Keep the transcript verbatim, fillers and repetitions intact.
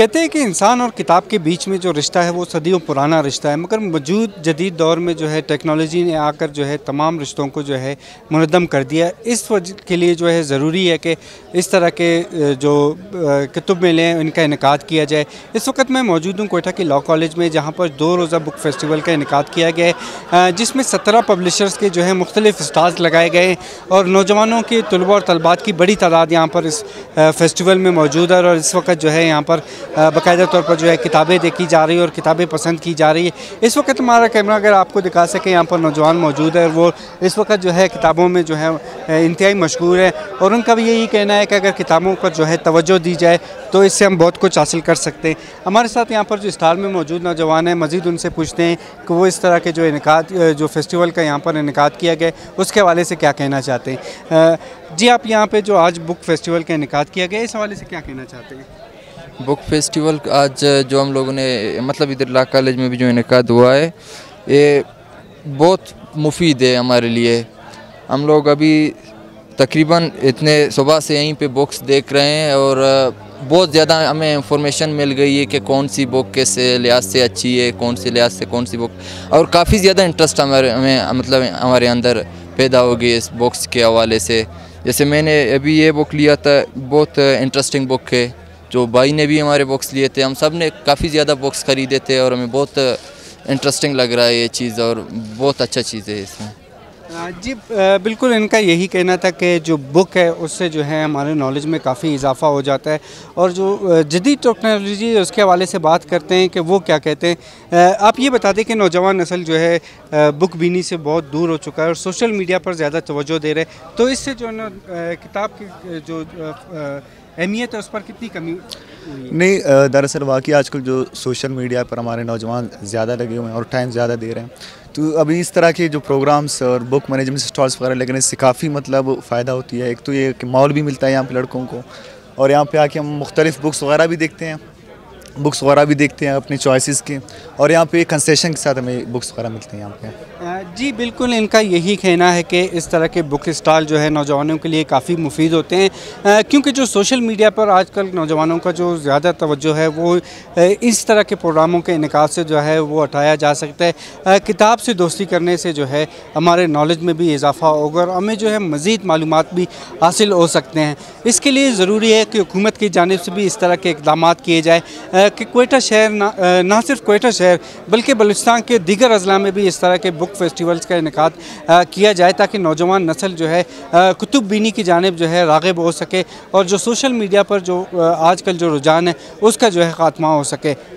कहते हैं कि इंसान और किताब के बीच में जो रिश्ता है वो सदियों पुराना रिश्ता है, मगर मौजूद जदीद दौर में जो है टेक्नोलॉजी ने आकर जो है तमाम रिश्तों को जो है मुनद्दम कर दिया। इस वजह के लिए जो है ज़रूरी है कि इस तरह के जो कुतुब मेले हैं इनका इनेकाद किया जाए। इस वक्त मैं मौजूद हूँ कोयटा के लॉ कॉलेज में, जहाँ पर दो रोज़ा बुक फेस्टिवल का इनेकाद किया गया है, जिसमें सत्रह पब्लिशर्स के जो है मुख्तलिफ स्टॉल्स लगाए गए और नौजवानों के तलबा और तलबात की बड़ी तादाद यहाँ पर इस फेस्टिवल में मौजूद है। और इस वक्त जो है यहाँ पर बाकायदा तौर पर जो है किताबें देखी जा रही है और किताबें पसंद की जा रही है। इस वक्त हमारा कैमरा अगर आपको दिखा सके, यहाँ पर नौजवान मौजूद है, वो इस वक्त जो है किताबों में जो है इंतहाई मशहूर है और उनका भी यही कहना है कि अगर किताबों पर जो है तवज्जो दी जाए तो इससे हम बहुत कुछ हासिल कर सकते हैं। हमारे साथ यहाँ पर जो स्टॉल में मौजूद नौजवान हैं, मज़ीद उनसे पूछते हैं कि वो इस तरह के जो इनेकाद जो फेस्टिवल का यहाँ पर इनेकाद किया गया उसके हवाले से क्या कहना चाहते हैं। जी, आप यहाँ पे जो आज बुक फेस्टिवल का इनेकाद किया गया इस हवाले से क्या कहना चाहते हैं? बुक फेस्टिवल आज जो हम लोगों ने मतलब इधर लॉ कॉलेज में भी जो इनेकाद हुआ है ये बहुत मुफीद है हमारे लिए। हम लोग अभी तकरीबन इतने सुबह से यहीं पे बुक्स देख रहे हैं और बहुत ज़्यादा हमें इंफॉर्मेशन मिल गई है कि कौन सी बुक किस लिहाज से अच्छी है, कौन सी लिहाज से कौन सी बुक, और काफ़ी ज़्यादा इंटरेस्ट हमारे हमें मतलब हमारे अंदर पैदा हो गई इस बुक्स के हवाले से। जैसे मैंने अभी ये बुक लिया था, बहुत इंटरेस्टिंग बुक है। जो भाई ने भी हमारे बुक्स लिए थे, हम सब ने काफ़ी ज़्यादा बुक्स ख़रीदे थे और हमें बहुत इंटरेस्टिंग लग रहा है ये चीज़ और बहुत अच्छा चीज़ है इसमें। जी बिल्कुल, इनका यही कहना था कि जो बुक है उससे जो है हमारे नॉलेज में काफ़ी इजाफा हो जाता है और जो जदीद टेक्नोलॉजी है उसके हवाले से बात करते हैं कि वो क्या कहते हैं। आप ये बता दें कि नौजवान नस्ल जो है बुक बीनी से बहुत दूर हो चुका है और सोशल मीडिया पर ज़्यादा तवज्जो दे रहे, तो इससे जो है ना किताब की जो अहमियत है उस पर कितनी कमी हुई? नहीं, दरअसल वाकई आजकल जो सोशल मीडिया पर हमारे नौजवान ज़्यादा लगे हुए हैं और टाइम ज़्यादा दे रहे हैं, तो अभी इस तरह के जो प्रोग्राम्स और बुक मैनेजमेंट स्टॉल्स वगैरह लगने से काफ़ी मतलब फ़ायदा होती है। एक तो ये कि माहौल भी मिलता है यहाँ पे लड़कों को, और यहाँ पे आके हम मुख्तलिफ बुक्स वगैरह भी देखते हैं बुक्स वगैरह भी देखते हैं अपनी चॉइसेस के, और यहाँ पे कंसेशन के साथ हमें बुक्स वगैरह मिलते हैं यहाँ पे। जी बिल्कुल, इनका यही कहना है कि इस तरह के बुक स्टॉल जो है नौजवानों के लिए काफ़ी मुफीद होते हैं, क्योंकि जो सोशल मीडिया पर आजकल नौजवानों का जो ज़्यादा तवज्जो है वो इस तरह के प्रोग्रामों के इनेकाद से जो है वो हटाया जा सकता है। किताब से दोस्ती करने से जो है हमारे नॉलेज में भी इजाफा होगा और हमें जो है मज़ीद मालूमात भी हासिल हो सकते हैं। इसके लिए ज़रूरी है कि हुकूमत की जानिब से भी इस तरह के इक़दाम किए जाए कि कोयटा शहर ना, ना सिर्फ कोयटा शहर बल्कि बलूचिस्तान के दीगर अजला में भी इस तरह के बुक फेस्टिवल्स का इनेकाद किया जाए, ताकि नौजवान नस्ल जो है कुतुब बीनी की जानिब जो है राग़िब हो सके और जो सोशल मीडिया पर जो आजकल जो रुझान है उसका जो है ख़ात्मा हो सके।